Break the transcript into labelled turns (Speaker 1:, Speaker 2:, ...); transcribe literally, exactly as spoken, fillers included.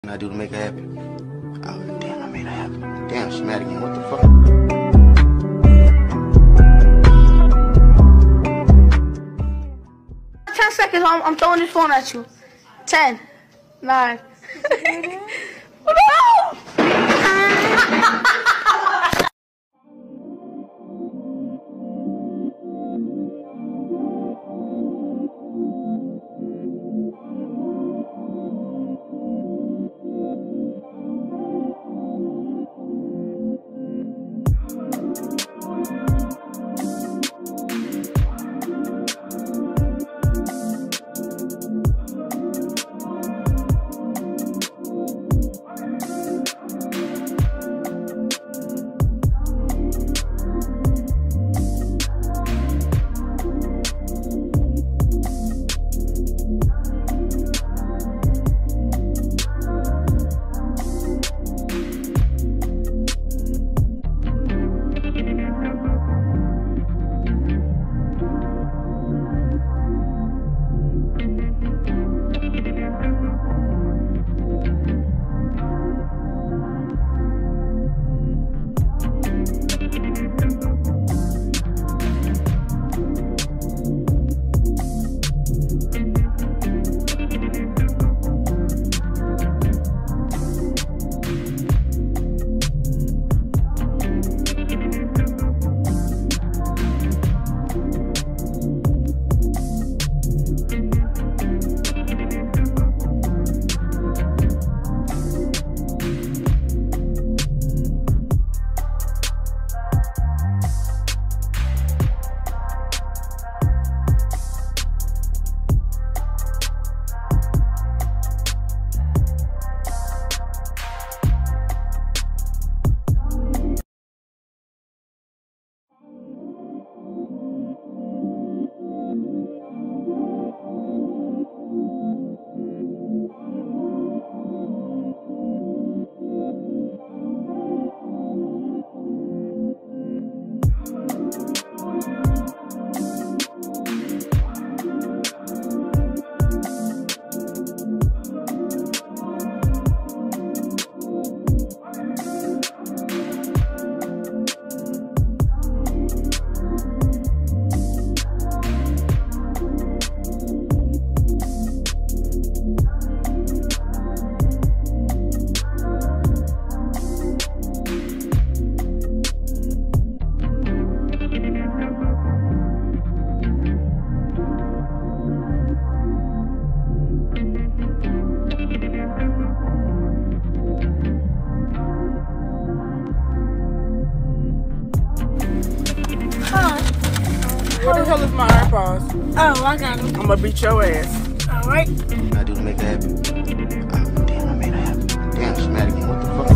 Speaker 1: I do to make her happy? Oh, damn, I made her happy. Damn, she mad again. What the fuck?
Speaker 2: Ten seconds, I'm, I'm throwing this phone at you. Ten, nine. No!
Speaker 3: Where the hell is my iPods?
Speaker 2: Oh, I got him.
Speaker 3: I'm gonna beat your ass.
Speaker 2: All right.
Speaker 1: I do to make her happy? Oh, damn, I made her happy. Damn, she mad again. What the fuck?